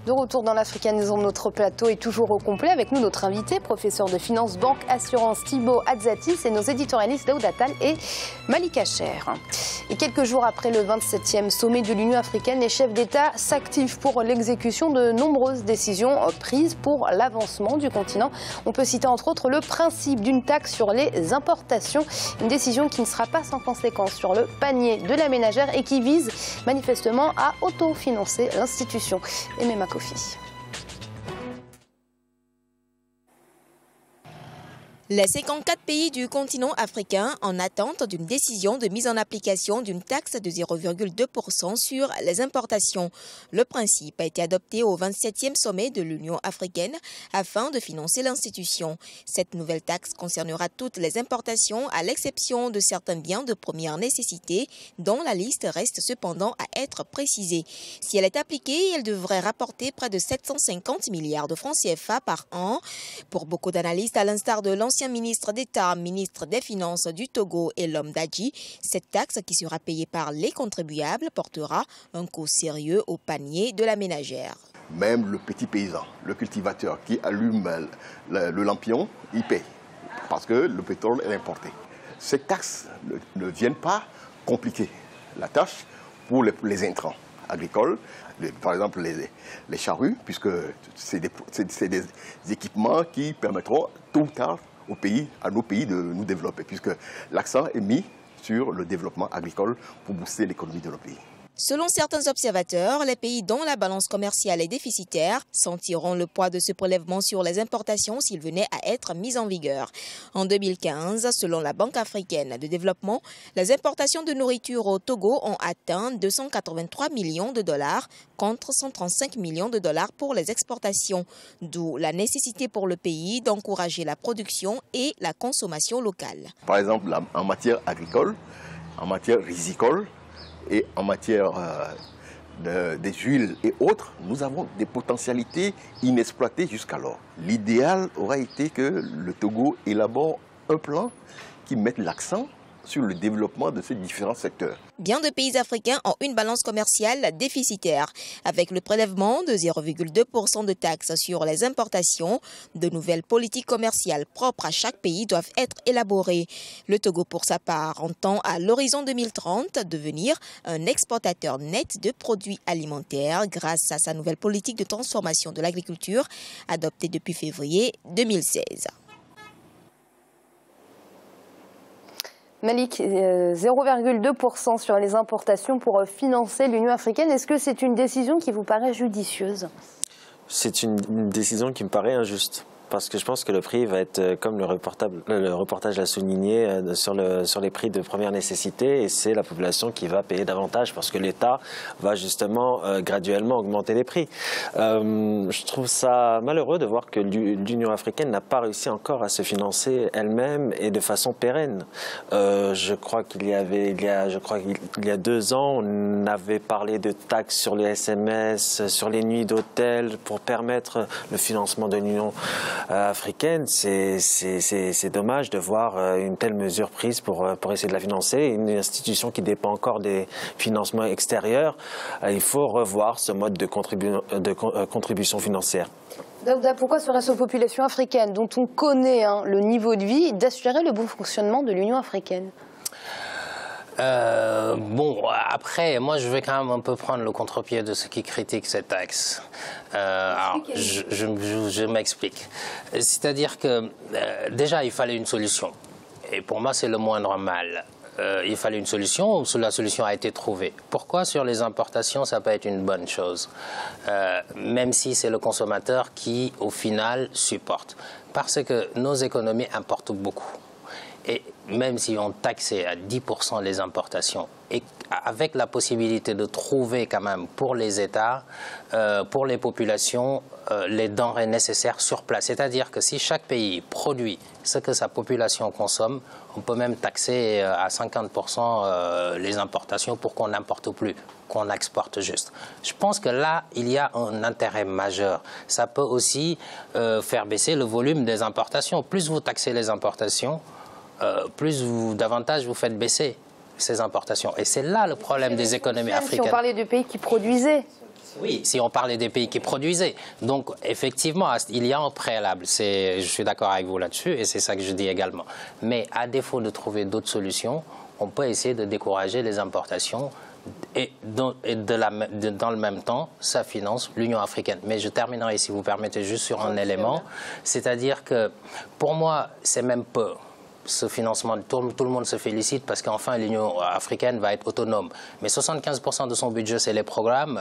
De retour dans l'Africanisme, notre plateau est toujours au complet. Avec nous, notre invité, professeur de finance, banque, assurance, Thibaut Adzatis, et nos éditorialistes Daoud Attal et Malika Cher. Et quelques jours après le 27e sommet de l'Union africaine, les chefs d'État s'activent pour l'exécution de nombreuses décisions prises pour l'avancement du continent. On peut citer entre autres le principe d'une taxe sur les importations, une décision qui ne sera pas sans conséquence sur le panier de la ménagère et qui vise manifestement à autofinancer l'institution. Et même à Kofi. Les 54 pays du continent africain en attente d'une décision de mise en application d'une taxe de 0,2% sur les importations. Le principe a été adopté au 27e sommet de l'Union africaine afin de financer l'institution. Cette nouvelle taxe concernera toutes les importations à l'exception de certains biens de première nécessité dont la liste reste cependant à être précisée. Si elle est appliquée, elle devrait rapporter près de 750 milliards de francs CFA par an. Pour beaucoup d'analystes, à l'instar de l'ancien ministre d'État, ministre des Finances du Togo et l'homme d'Adji, cette taxe qui sera payée par les contribuables portera un coup sérieux au panier de la ménagère. Même le petit paysan, le cultivateur qui allume le lampion, il paye parce que le pétrole est importé. Ces taxes ne viennent pas compliquer la tâche pour les intrants agricoles, par exemple les charrues, puisque c'est des équipements qui permettront tôt ou tard à nos pays de nous développer, puisque l'accent est mis sur le développement agricole pour booster l'économie de nos pays. Selon certains observateurs, les pays dont la balance commerciale est déficitaire sentiront le poids de ce prélèvement sur les importations s'il venait à être mis en vigueur. En 2015, selon la Banque africaine de développement, les importations de nourriture au Togo ont atteint 283 millions de dollars contre 135 millions de dollars pour les exportations, d'où la nécessité pour le pays d'encourager la production et la consommation locale. Par exemple, en matière agricole, en matière risicole, et en matière des huiles et autres, nous avons des potentialités inexploitées jusqu'alors. L'idéal aurait été que le Togo élabore un plan qui mette l'accent sur le développement de ces différents secteurs. Bien de pays africains ont une balance commerciale déficitaire. Avec le prélèvement de 0,2% de taxes sur les importations, de nouvelles politiques commerciales propres à chaque pays doivent être élaborées. Le Togo, pour sa part, entend à l'horizon 2030 devenir un exportateur net de produits alimentaires grâce à sa nouvelle politique de transformation de l'agriculture adoptée depuis février 2016. Malik, 0,2% sur les importations pour financer l'Union africaine. Est-ce que c'est une décision qui vous paraît judicieuse? C'est une décision qui me paraît injuste. Parce que je pense que le prix va être, comme le reportage l'a souligné, sur les prix de première nécessité, et c'est la population qui va payer davantage parce que l'État va justement graduellement augmenter les prix. Je trouve ça malheureux de voir que l'Union africaine n'a pas réussi encore à se financer elle-même et de façon pérenne. Je crois qu'il y a 2 ans, on avait parlé de taxes sur les SMS, sur les nuits d'hôtel pour permettre le financement de l'Union africaine. C'est dommage de voir une telle mesure prise pour essayer de la financer. Une institution qui dépend encore des financements extérieurs, il faut revoir ce mode de contribution financière. Pourquoi serait-ce aux populations africaines, dont on connaît le niveau de vie, d'assurer le bon fonctionnement de l'Union africaine? Bon, après, moi, je vais quand même un peu prendre le contre-pied de ceux qui critiquent cette taxe. Alors, je m'explique. C'est-à-dire que, déjà, il fallait une solution. Et pour moi, c'est le moindre mal. Il fallait une solution, la solution a été trouvée. Pourquoi sur les importations, ça peut être une bonne chose, même si c'est le consommateur qui, au final, supporte. Parce que nos économies importent beaucoup. Et même si on taxait à 10% les importations, et avec la possibilité de trouver quand même pour les États, pour les populations, les denrées nécessaires sur place. C'est-à-dire que si chaque pays produit ce que sa population consomme, on peut même taxer à 50% les importations pour qu'on n'importe plus, qu'on exporte juste. Je pense que là, il y a un intérêt majeur. Ça peut aussi faire baisser le volume des importations. Plus vous taxez les importations, davantage vous faites baisser ces importations. Et c'est là le problème des économies africaines. Si on parlait de pays qui produisaient. Oui, si on parlait des pays qui produisaient. Donc, effectivement, il y a un préalable. Je suis d'accord avec vous là-dessus et c'est ça que je dis également. Mais à défaut de trouver d'autres solutions, on peut essayer de décourager les importations et dans le même temps, ça finance l'Union africaine. Mais je terminerai, si vous permettez, juste sur un élément. C'est-à-dire que, pour moi, c'est même peu. Ce financement, tout le monde se félicite parce qu'enfin l'Union africaine va être autonome. Mais 75% de son budget, c'est les programmes,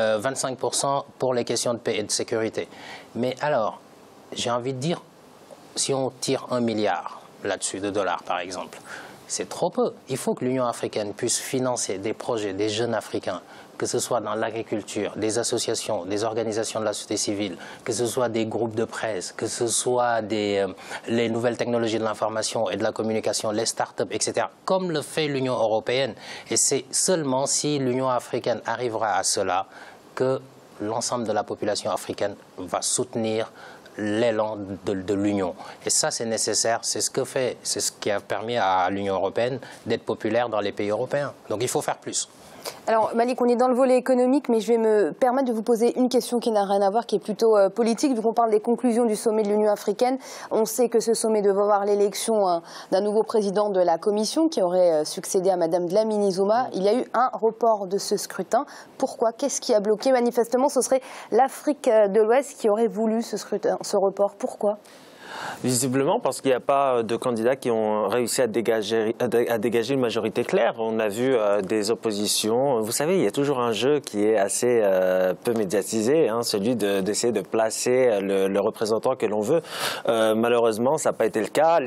25% pour les questions de paix et de sécurité. Mais alors, j'ai envie de dire, si on tire 1 milliard là-dessus de dollars, par exemple, c'est trop peu. Il faut que l'Union africaine puisse financer des projets des jeunes Africains, que ce soit dans l'agriculture, des associations, des organisations de la société civile, que ce soit des groupes de presse, que ce soit les nouvelles technologies de l'information et de la communication, les start-up, etc., comme le fait l'Union européenne. Et c'est seulement si l'Union africaine arrivera à cela que l'ensemble de la population africaine va soutenir l'élan de l'Union. Et ça, c'est nécessaire, c'est ce qui a permis à l'Union européenne d'être populaire dans les pays européens. Donc il faut faire plus. Alors Malik, on est dans le volet économique, mais je vais me permettre de vous poser une question qui n'a rien à voir, qui est plutôt politique, vu qu'on parle des conclusions du sommet de l'Union africaine. On sait que ce sommet devait avoir l'élection d'un nouveau président de la Commission qui aurait succédé à Madame Dlamini Zuma. Il y a eu un report de ce scrutin. Pourquoi? Qu'est-ce qui a bloqué? Manifestement, ce serait l'Afrique de l'Ouest qui aurait voulu ce scrutin, ce report. Pourquoi? Visiblement parce qu'il n'y a pas de candidats qui ont réussi à dégager une majorité claire. On a vu des oppositions. Vous savez, il y a toujours un jeu qui est assez peu médiatisé, hein, celui d'essayer de placer le représentant que l'on veut. Malheureusement, ça n'a pas été le cas.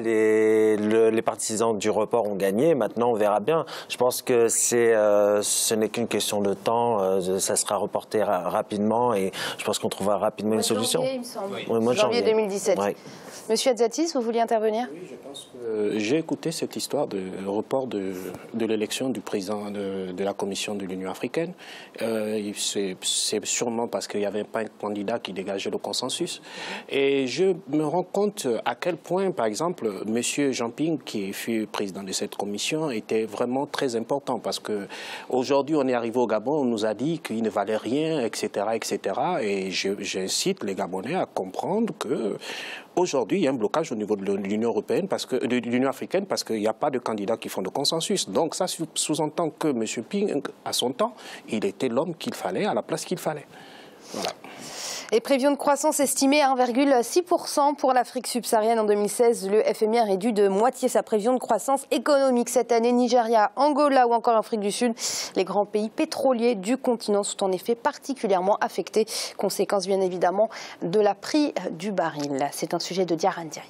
Les partisans du report ont gagné. Maintenant, on verra bien. Je pense que ce n'est qu'une question de temps. Ça sera reporté rapidement et je pense qu'on trouvera rapidement une solution. Janvier, il me semble. Oui, mois de janvier 2017. Ouais. Monsieur Adzatis, vous vouliez intervenir? Oui, je pense que j'ai écouté cette histoire de report de l'élection du président de la Commission de l'Union africaine. C'est sûrement parce qu'il n'y avait pas un candidat qui dégageait le consensus. Et je me rends compte à quel point, par exemple, M. Jean-Ping, qui fut président de cette commission, était vraiment très important. Parce qu'aujourd'hui, on est arrivé au Gabon, on nous a dit qu'il ne valait rien, etc. etc. Et j'incite les Gabonais à comprendre que aujourd'hui, il y a un blocage au niveau de l'Union européenne, de l'Union africaine, parce qu'il n'y a pas de candidats qui font de consensus. Donc ça sous-entend que M. Ping, à son temps, il était l'homme qu'il fallait, à la place qu'il fallait. Voilà. Les prévisions de croissance estimées à 1,6% pour l'Afrique subsaharienne en 2016. Le FMI a réduit de moitié sa prévision de croissance économique cette année. Nigeria, Angola ou encore Afrique du Sud. Les grands pays pétroliers du continent sont en effet particulièrement affectés. Conséquence bien évidemment de la prix du baril. C'est un sujet de Diarra Ndiaye.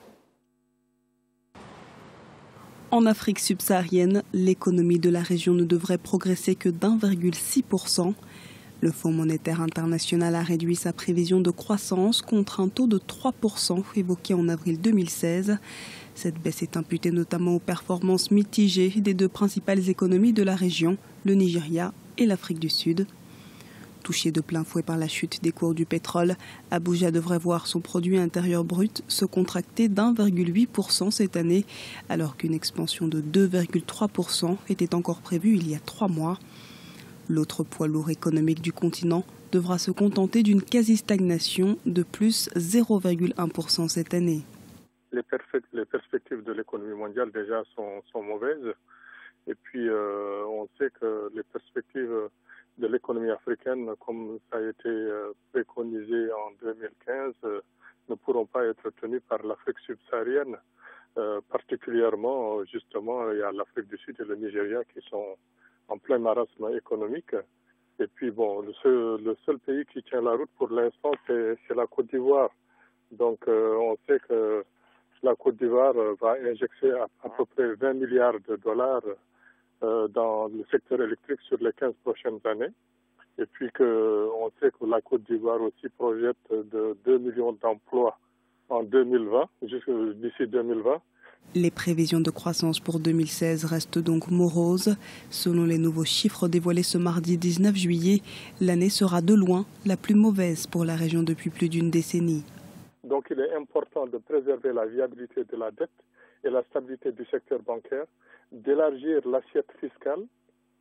En Afrique subsaharienne, l'économie de la région ne devrait progresser que d'1,6%. Le Fonds monétaire international a réduit sa prévision de croissance contre un taux de 3% évoqué en avril 2016. Cette baisse est imputée notamment aux performances mitigées des deux principales économies de la région, le Nigeria et l'Afrique du Sud. Touché de plein fouet par la chute des cours du pétrole, Abuja devrait voir son produit intérieur brut se contracter d'1,8% cette année, alors qu'une expansion de 2,3% était encore prévue il y a 3 mois. L'autre poids lourd économique du continent devra se contenter d'une quasi-stagnation de plus 0,1% cette année. Les perspectives de l'économie mondiale déjà sont mauvaises. Et puis on sait que les perspectives de l'économie africaine, comme ça a été préconisé en 2015, ne pourront pas être tenues par l'Afrique subsaharienne. Particulièrement, justement, il y a l'Afrique du Sud et le Nigeria qui sont en plein marasme économique. Et puis, bon, le seul pays qui tient la route pour l'instant, c'est la Côte d'Ivoire. Donc, on sait que la Côte d'Ivoire va injecter à peu près 20 milliards de dollars dans le secteur électrique sur les 15 prochaines années. Et puis, on sait que la Côte d'Ivoire aussi projette de 2 millions d'emplois en 2020, d'ici 2020. Les prévisions de croissance pour 2016 restent donc moroses. Selon les nouveaux chiffres dévoilés ce mardi 19 juillet, l'année sera de loin la plus mauvaise pour la région depuis plus d'une décennie. Donc il est important de préserver la viabilité de la dette et la stabilité du secteur bancaire, d'élargir l'assiette fiscale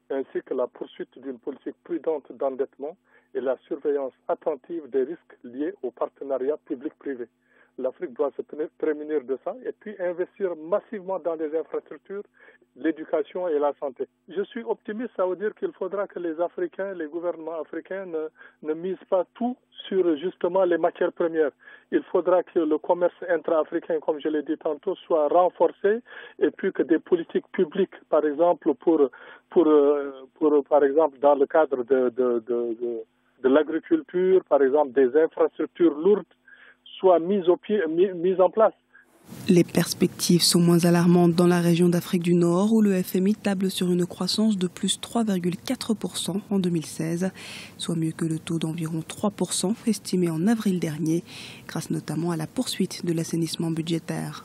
ainsi que la poursuite d'une politique prudente d'endettement et la surveillance attentive des risques liés au partenariat public-privé. L'Afrique doit se prémunir de ça et puis investir massivement dans les infrastructures, l'éducation et la santé. Je suis optimiste, ça veut dire qu'il faudra que les Africains, les gouvernements africains ne misent pas tout sur justement les matières premières. Il faudra que le commerce intra-africain, comme je l'ai dit tantôt, soit renforcé et puis que des politiques publiques, par exemple, par exemple dans le cadre de l'agriculture, par exemple des infrastructures lourdes, soient mises en place. Les perspectives sont moins alarmantes dans la région d'Afrique du Nord où le FMI table sur une croissance de plus 3,4% en 2016, soit mieux que le taux d'environ 3% estimé en avril dernier, grâce notamment à la poursuite de l'assainissement budgétaire.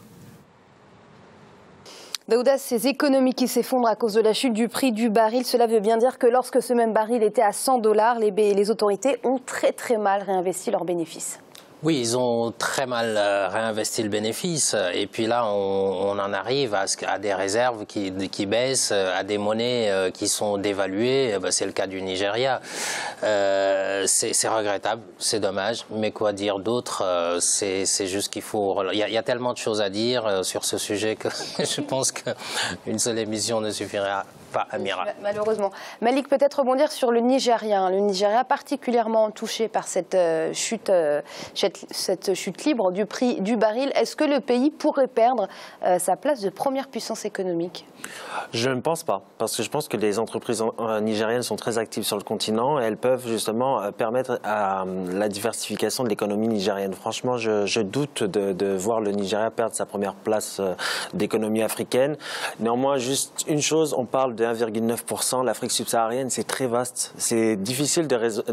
Daouda, ces économies qui s'effondrent à cause de la chute du prix du baril, cela veut bien dire que lorsque ce même baril était à $100, les autorités ont très mal réinvesti leurs bénéfices. Oui, ils ont très mal réinvesti le bénéfice et puis là on en arrive à des réserves qui baissent, à des monnaies qui sont dévaluées, c'est le cas du Nigeria. C'est regrettable, c'est dommage, mais quoi dire d'autre, c'est juste qu'il faut... Il y a tellement de choses à dire sur ce sujet que je pense qu'une seule émission ne suffira pas, Amira. Malheureusement. Malik, peut-être rebondir sur le Nigeria. Le Nigeria particulièrement touché par cette chute libre du prix du baril. Est-ce que le pays pourrait perdre sa place de première puissance économique? Je ne pense pas, parce que je pense que les entreprises nigériennes sont très actives sur le continent et elles peuvent justement permettre à la diversification de l'économie nigérienne. Franchement, je doute de voir le Nigeria perdre sa première place d'économie africaine. Néanmoins, juste une chose, on parle de 1,9%. L'Afrique subsaharienne, c'est très vaste. C'est difficile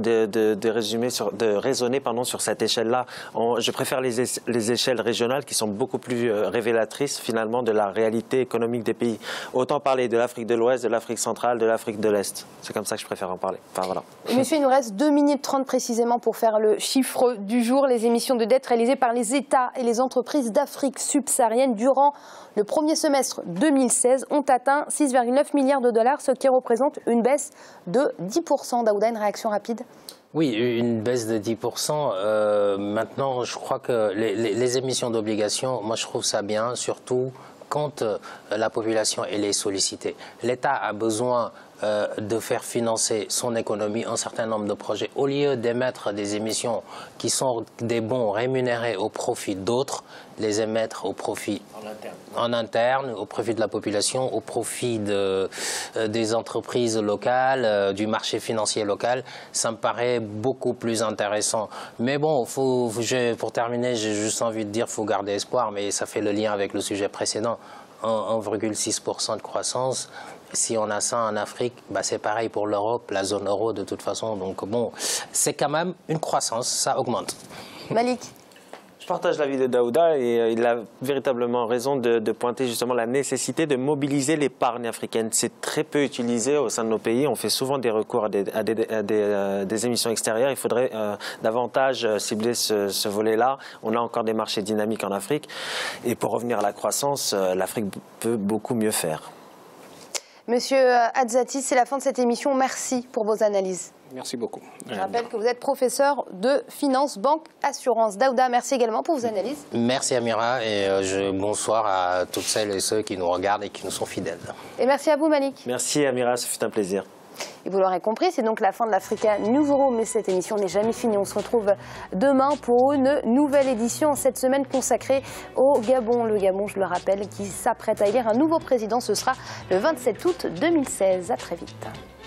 de raisonner sur cette échelle-là. Je préfère les échelles régionales qui sont beaucoup plus révélatrices finalement de la réalité économique des pays. Autant parler de l'Afrique de l'Ouest, de l'Afrique centrale, de l'Afrique de l'Est. C'est comme ça que je préfère en parler. Enfin, voilà. Monsieur, il nous reste 2 minutes 30 précisément pour faire le chiffre du jour. Les émissions de dette réalisées par les États et les entreprises d'Afrique subsaharienne durant le premier semestre 2016 ont atteint 6,9 milliards de dollars, ce qui représente une baisse de 10%. Daouda, une réaction rapide? Oui, une baisse de 10%. Maintenant, je crois que les émissions d'obligations, moi je trouve ça bien, surtout quand la population elle est sollicitée. L'État a besoin de faire financer son économie un certain nombre de projets. Au lieu d'émettre des émissions qui sont des bons rémunérés au profit d'autres, les émettre au profit en interne, au profit de la population, au profit des entreprises locales, du marché financier local, ça me paraît beaucoup plus intéressant. Mais bon, pour terminer, j'ai juste envie de dire qu'il faut garder espoir, mais ça fait le lien avec le sujet précédent. 1,6% de croissance. Si on a ça en Afrique, c'est pareil pour l'Europe, la zone euro de toute façon. Donc bon, c'est quand même une croissance, ça augmente. Malik? Je partage l'avis de Daouda et il a véritablement raison de pointer justement la nécessité de mobiliser l'épargne africaine. C'est très peu utilisé au sein de nos pays. On fait souvent des recours à des émissions extérieures. Il faudrait davantage cibler ce volet-là. On a encore des marchés dynamiques en Afrique. Et pour revenir à la croissance, l'Afrique peut beaucoup mieux faire. Monsieur Adzati, c'est la fin de cette émission. Merci pour vos analyses. Merci beaucoup. Je rappelle que vous êtes professeur de finance, banque, assurance. Daouda, merci également pour vos analyses. Merci Amira et bonsoir à toutes celles et ceux qui nous regardent et qui nous sont fidèles. Et merci à vous Malik. Merci Amira, ce fut un plaisir. Et vous l'aurez compris, c'est donc la fin de l'Africa News Euro, mais cette émission n'est jamais finie. On se retrouve demain pour une nouvelle édition, cette semaine consacrée au Gabon. Le Gabon, je le rappelle, qui s'apprête à élire un nouveau président. Ce sera le 27 août 2016. À très vite.